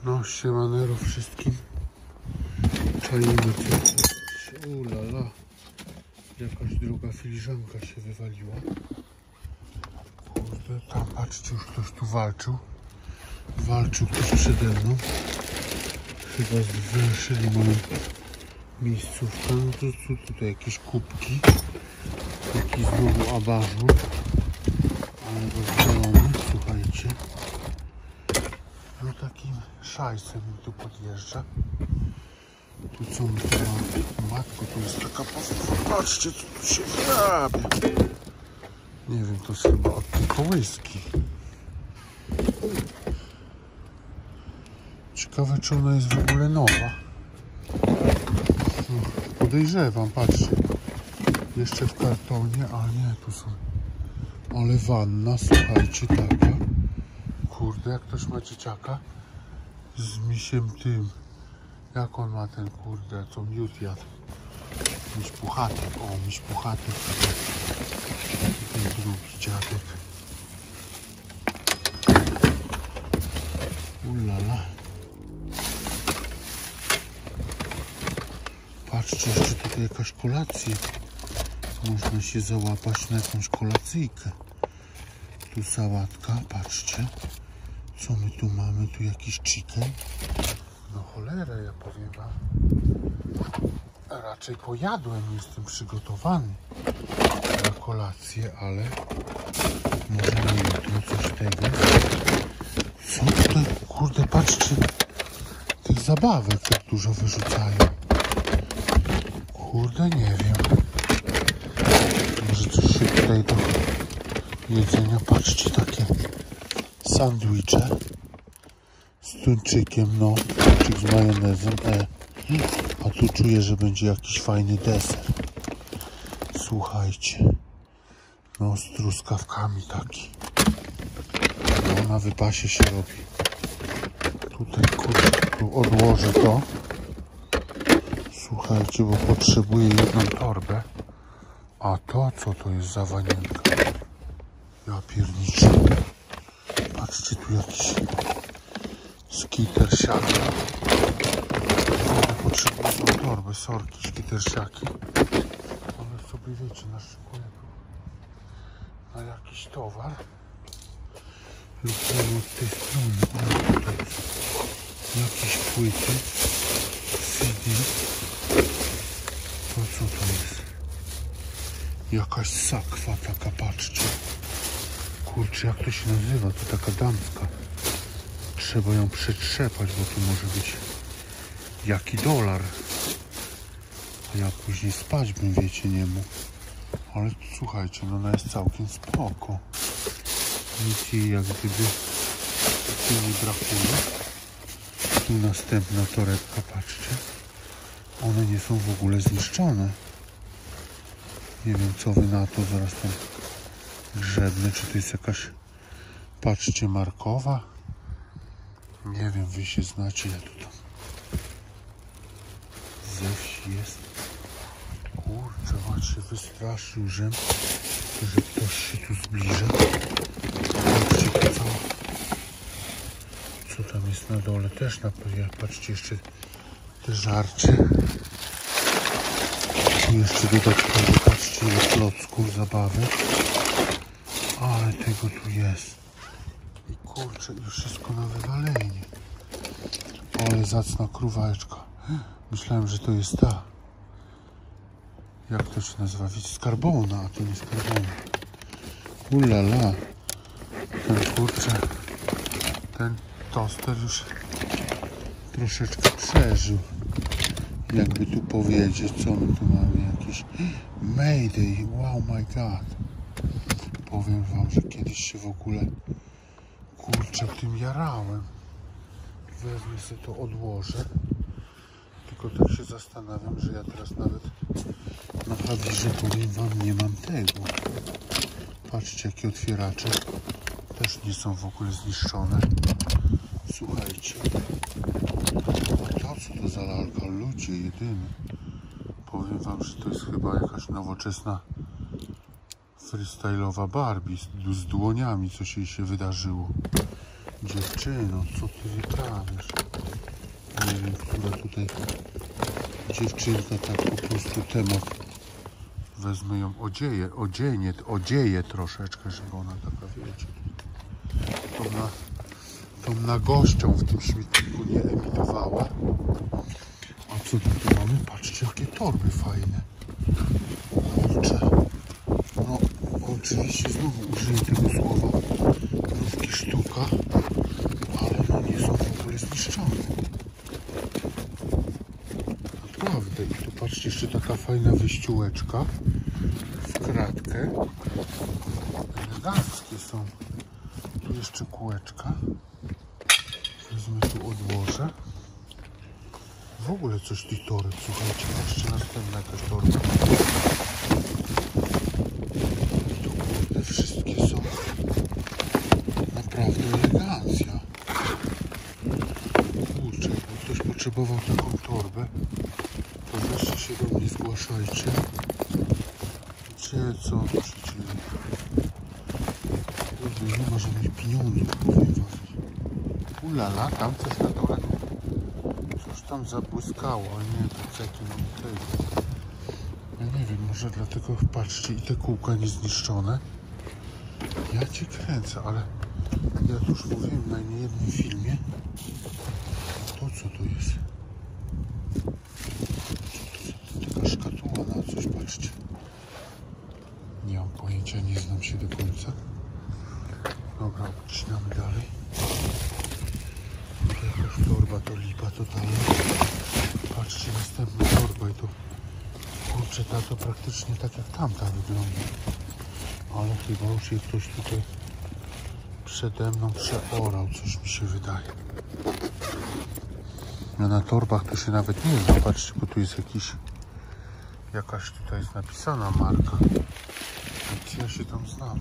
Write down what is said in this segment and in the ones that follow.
No, siemanero wszystkim. Czajmy co. Ulala. Jakaś druga filiżanka się wywaliła. Kurde, tam patrzcie, już ktoś tu walczył. Walczył ktoś przede mną. Chyba zwęszyli moją miejscówkę. No to co tutaj? Jakieś kubki. Jakiś znowu abażur. Ale go zielony, słuchajcie. No takim szajsem mi tu podjeżdża. Tu co my tu mamy? Matko, tu jest taka... Patrzcie, co tu się wyrabia. Nie wiem, to jest chyba od tej kołyski. Ciekawe, czy ona jest w ogóle nowa. No, podejrzewam, patrzcie. Jeszcze w kartonie, ale nie, tu są... Ale wanna, słuchajcie, taka. Kurde, jak ktoś ma dzieciaka z misiem tym. Jak on ma ten, kurde, co miód jadł? Miś puchatek, o, miś puchatek. Ten drugi dziadek. Ulala. Patrzcie, jeszcze tutaj jakaś kolacja. Można się załapać na jakąś kolacyjkę. Tu sałatka, patrzcie. Co my tu mamy? Tu jakiś chicken. No cholera, ja powiem wam. Raczej pojadłem, jestem przygotowany na kolację, ale może na jutro coś tego. Co tutaj? Kurde, patrzcie. Tych zabawek tak dużo wyrzucają. Kurde, nie wiem. Może coś się tutaj do jedzenia. Patrzcie, takie sandwicze z tuńczykiem, no, tuńczyk z majonezem, a tu czuję, że będzie jakiś fajny deser. Słuchajcie, no, z truskawkami taki. No, na wypasie się robi. Tutaj, kurde, tu odłożę to. Słuchajcie, bo potrzebuję jedną torbę. A to, co to jest za wanienka? Ja pierniczę. Patrzcie, tu jakiś skitersiaki. Potrzebuję tą torbę, sorki, skitersiaki. Ale sobie, wiecie, naszykuję tu na jakiś towar. Lub od tej strony. O, tutaj jakieś płyty. CD. To co to jest? Jakaś sakwa taka, patrzcie. Kurczę, jak to się nazywa? To taka damska. Trzeba ją przetrzepać, bo tu może być jaki dolar. A ja później spać bym, wiecie, nie mógł. Ale słuchajcie, no ona jest całkiem spoko. Nic jej jak gdyby tu nie brakuje. Tu następna torebka, patrzcie. One nie są w ogóle zniszczone. Nie wiem, co wy na to, zaraz tam grzebnę, czy to jest jakaś, patrzcie, markowa. Nie wiem, wy się znacie, ja tu tam ze wsi jest. Kurczę, on się wystraszył, że ktoś się tu zbliża. Patrzcie, to co tam jest na dole, też na pewno. Patrzcie, jeszcze te żarcie. Tu jeszcze dodatkowo, patrzcie, ile klocków, zabawek. Ale tego tu jest. I kurczę, już wszystko na wywalenie. Ale zacna króweczka. Myślałem, że to jest ta. Jak to się nazywa? Skarbona, a to nie skarbona. Ulala. Ten, kurczę, ten toster już troszeczkę przeżył. Jakby tu powiedzieć, co my tu mamy, jakiś Mayday, wow my god. Powiem wam, że kiedyś się w ogóle, kurczę, tym jarałem. Wezmę sobie to, odłożę. Tylko tak się zastanawiam, że ja teraz nawet na Hawirze, powiem wam, nie mam tego. Patrzcie, jakie otwieracze. Też nie są w ogóle zniszczone. Słuchajcie. To co to za lalka? Ludzie, jedyny. Powiem wam, że to jest chyba jakaś nowoczesna freestyle'owa Barbie z dłoniami, coś jej się wydarzyło. Dziewczyno, co ty wyprawiasz? prawda, tutaj dziewczynka tak po prostu temat. Wezmę ją odzieję troszeczkę, żeby ona taka, wiecie, tą nagością w tym śmietniku nie emitowała. A co tu mamy? Patrzcie, jakie torby fajne. Kurczę. No, oczywiście znowu użyję tego słowa. Mrówki sztuka, ale no nie są w ogóle zniszczone. Naprawdę. I tu patrzcie, jeszcze taka fajna wyściółeczka w kratkę. Eleganckie są. Tu jeszcze kółeczka. Wezmę, tu odłożę. W ogóle coś tych toreb, słuchajcie, patrzcie, następna jakaś torba. Tu kurde, wszystkie są naprawdę elegancja. Kurczę, jakby ktoś potrzebował taką torbę, to wreszcie się do mnie zgłaszajcie. Gdzie, co tu się dzieje? Kurde, nie ma żadnych pieniądzów, powiem wam. Ulala, tam coś na dole. Coś tam zabłyskało, ale nie, to ceki mam tego. Ja nie wiem, może dlatego, patrzcie, i te kółka niezniszczone. Ja cię kręcę, ale ja to już mówiłem na niejednym filmie. To co to jest? Taka szkatuła na coś, patrzcie. Nie mam pojęcia, nie znam się do końca. Dobra, odcinamy dalej. To jakaś torba, to lipa totalna. Patrzcie, następna torba i to, kurczę, ta to praktycznie tak jak tamta wygląda. Ale chyba już je ktoś tutaj przede mną przeorał, coś mi się wydaje. Ja na torbach to się nawet nie znam. Patrzcie, bo tu jest jakaś tutaj jest napisana marka. Więc ja się tam znam.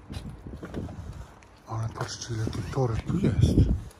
Ale patrzcie, ile tych toreb tu jest.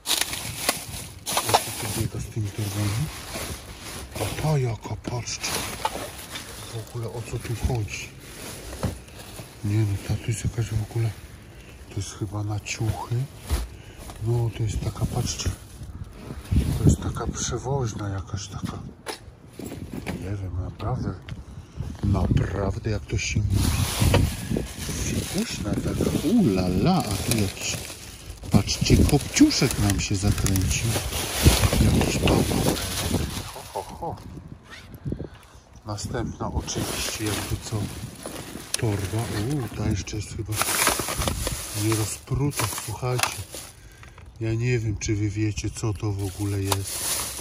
Jak to biega z tymi torbami? A ta jaka, patrzcie. W ogóle o co tu chodzi? Nie no, ta tu jest jakaś w ogóle. To jest chyba na ciuchy. No to jest taka, patrzcie. To jest taka przewoźna jakaś taka. Nie wiem, naprawdę. Naprawdę, jak to się mówi. Fikuśna taka. Ulala, a tu jakiś. Patrzcie, kopciuszek nam się zakręcił. Jakiś bałwan. Ho, ho, ho. Następna oczywiście, jakby co, torba. Ta jeszcze jest chyba nie rozpruta. Słuchajcie, ja nie wiem, czy wy wiecie, co to w ogóle jest.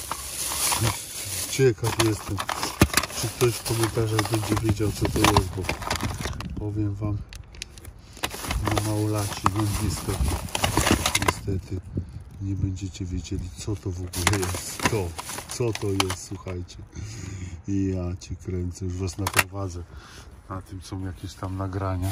Ciekaw jestem, czy ktoś w komentarzach będzie wiedział, co to jest, bo powiem wam, no małolaci, no niestety nie będziecie wiedzieli, co to w ogóle jest. Co to jest, słuchajcie. I ja cię kręcę, już was naprowadzę. Na tym są jakieś tam nagrania.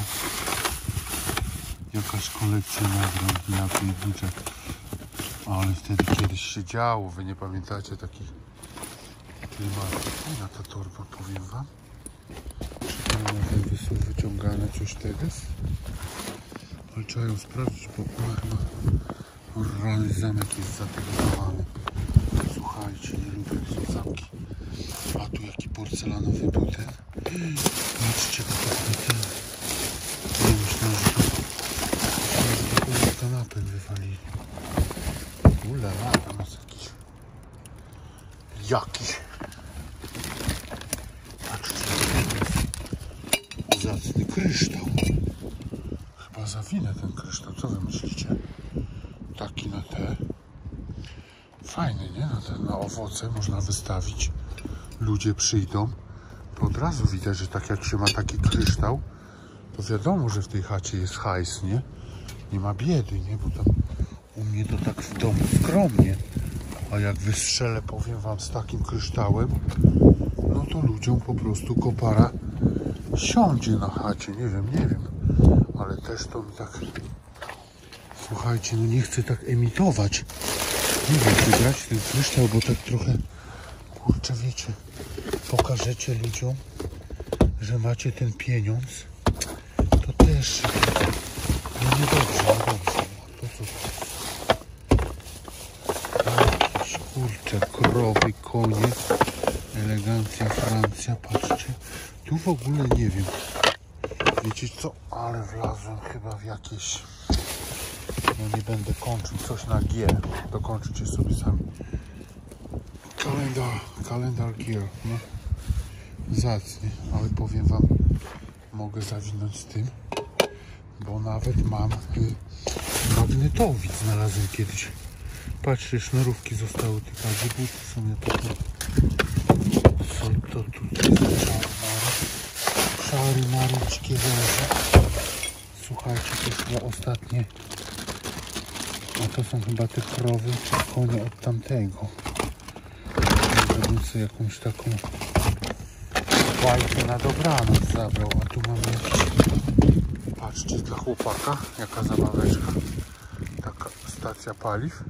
Jakaś kolekcja nagrań, ja pierniczę. Ale wtedy kiedyś się działo, wy nie pamiętacie takich klimatów. Fajna ta torba, powiem wam. Czy to na ten wysół wyciągane coś tego? Ale trzeba ją sprawdzić, bo ona chyba rany zamek jest zategowany. Słuchajcie, nie lubię tych zamki. A tu jaki porcelanowy butel. Patrzcie, to ten. Ja myślałem, że to kanapę wywalili. Ulala, tam jest jakiś. Patrzcie, zacny kryształ. Chyba zawinę ten kryształ, co wy myślicie? Taki na te. Fajny, nie? Na owoce można wystawić. Ludzie przyjdą. To od razu widać, że tak jak się ma taki kryształ, to wiadomo, że w tej chacie jest hajs, nie? Nie ma biedy, nie? Bo tam u mnie to tak w domu skromnie. A jak wystrzelę, powiem wam, z takim kryształem, no to ludziom po prostu kopara siądzie na chacie. Nie wiem. Ale też to mi tak... Słuchajcie, no nie chcę tak emitować. Nie wiem, czy brać ten kryształ, bo tak trochę... Kurczę, wiecie, pokażecie ludziom, że macie ten pieniądz, to też no niedobrze. To co? Jakiś, kurczę, krowy, konie, elegancja Francja, patrzcie. Tu w ogóle nie wiem, wiecie co, ale wlazłem chyba w jakieś, no nie będę kończył, coś na G, dokończycie sobie sami. Kalendar Gear, no zacnie, ale powiem wam, mogę zawinąć z tym, bo nawet mam magnetowid, znalazłem kiedyś. Patrzcie, sznurówki zostały, tylko gdzie buty są, ja to co to tutaj za szary maruczkie węże. Słuchajcie, to jest chyba ostatnie, a to są chyba te krowy, konie od tamtego. Żebym sobie jakąś taką bajkę na dobranoc zabrał, a tu mamy jakieś, patrzcie, dla chłopaka, jaka zabaweczka, taka stacja paliw.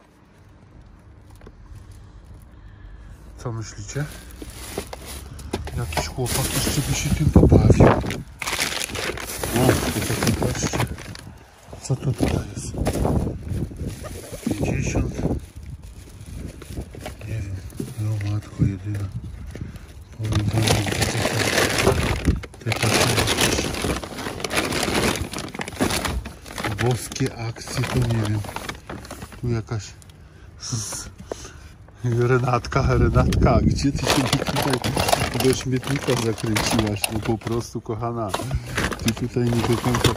Co myślicie? Jakiś chłopak jeszcze by się tym pobawił. O, tutaj patrzcie, co to tutaj jest? 50. Nie wiem, no matko jedyna. Powiem wam, te takie boskie akcje, to nie wiem. Tu jakaś Renatka, gdzie ty się tutaj do śmietnika zakręciłaś? No po prostu, kochana, ty tutaj nie do końca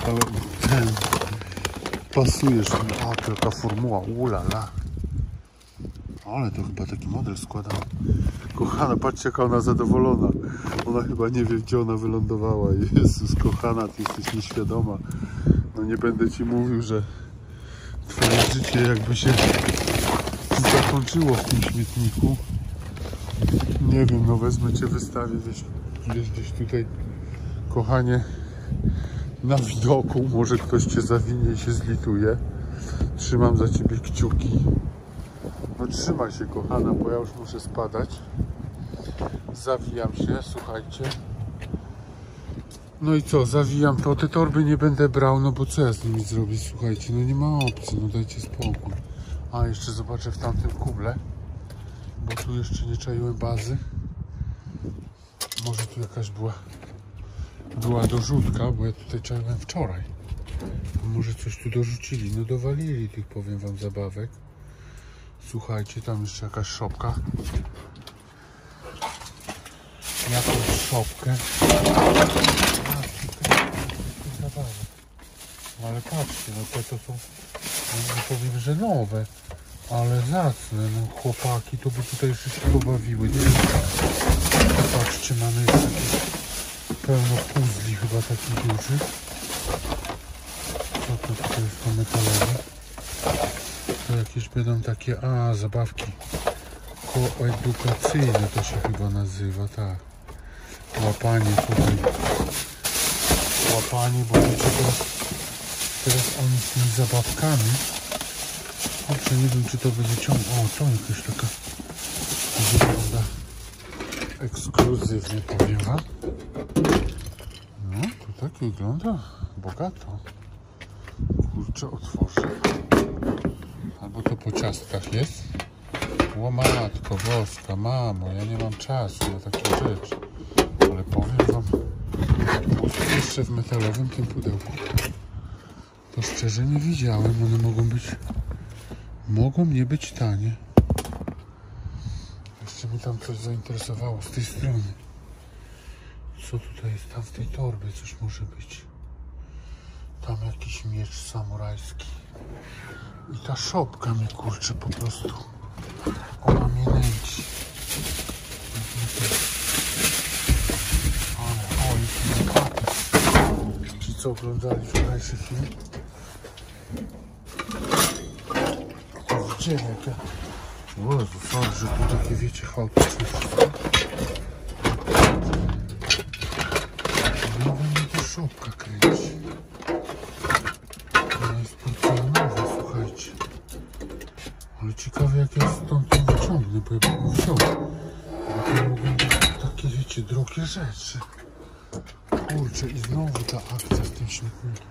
pasujesz. A, to jaka formuła, ulala. Ale to chyba taki model składam. Kochana, patrzcie, jaka ona zadowolona. Ona chyba nie wie, gdzie ona wylądowała. Jezus, kochana, ty jesteś nieświadoma. No nie będę ci mówił, że twoje życie jakby się zakończyło w tym śmietniku. Nie wiem, no wezmę cię, wystawię gdzieś tutaj, kochanie, na widoku. Może ktoś cię zawinie i się zlituje. Trzymam za ciebie kciuki. No trzymaj się, kochana, bo ja już muszę spadać. Zawijam się, słuchajcie. No i co, zawijam to. Te torby nie będę brał, no bo co ja z nimi zrobię, słuchajcie. No nie ma opcji, no dajcie spokój. A, jeszcze zobaczę w tamtym kuble, bo tu jeszcze nie czaiłem bazy. Może tu jakaś była dorzutka, bo ja tutaj czaiłem wczoraj. Może coś tu dorzucili, no dowalili tych, powiem wam, zabawek. Słuchajcie, tam jeszcze jakaś szopka. Jakąś szopkę. No ale patrzcie, no te to są, no nie powiem, że nowe, ale zacne. No chłopaki to by tutaj jeszcze się pobawiły. Patrzcie, mamy jeszcze pełno puzli chyba takich dużych. Co to tutaj jest to metalowe? To jakieś będą takie, zabawki koedukacyjne to się chyba nazywa, tak. Łapanie tutaj. Łapanie, bo wiecie, teraz oni z tymi zabawkami. Kurczę, nie wiem, czy to będzie ciągle. O, to jakaś taka wygląda ekskluzywnie, powiem wam. No, to tak wygląda bogato. Kurczę, otworzę. Albo to po ciastkach jest. O matko boska, mamo, ja nie mam czasu na takie rzeczy. Ale powiem wam, jeszcze w metalowym tym pudełku. To szczerze nie widziałem, one mogą nie być tanie. Jeszcze mnie tam coś zainteresowało z tej strony. Co tutaj jest? Tam w tej torbie coś może być. Tam jakiś miecz samurajski. I ta szopka mnie, kurczę, po prostu, ona mnie nęci. Ale oj, kapy. Ci co oglądali wczorajszy film, to widzieli, jak ja... Jezu, sorry, że tu takie, wiecie, chaotyczne wszystko. Nowa mnie ta szopka kręci. Ona jest porcelanowa, słuchajcie. Ale ciekawe, jak ja stąd to wyciągnę, bo ja bym wziął. Bo to mogą być takie, wiecie, drogie rzeczy. Kurczę, i znowu ta akcja z tym śmietnikiem.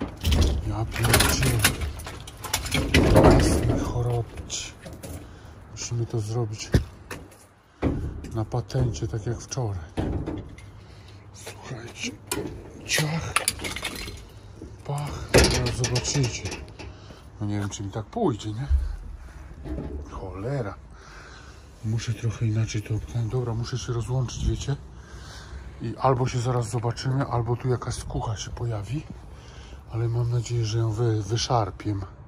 Ja pierdzielę. Jasny chorobić. Musimy to zrobić na patencie, tak jak wczoraj. Słuchajcie, ciach, pach, teraz zobaczycie. No nie wiem, czy mi tak pójdzie, nie? Cholera. Muszę trochę inaczej to obknąć. Dobra, muszę się rozłączyć, wiecie? I albo się zaraz zobaczymy, albo tu jakaś skucha się pojawi. Ale mam nadzieję, że ją wyszarpię.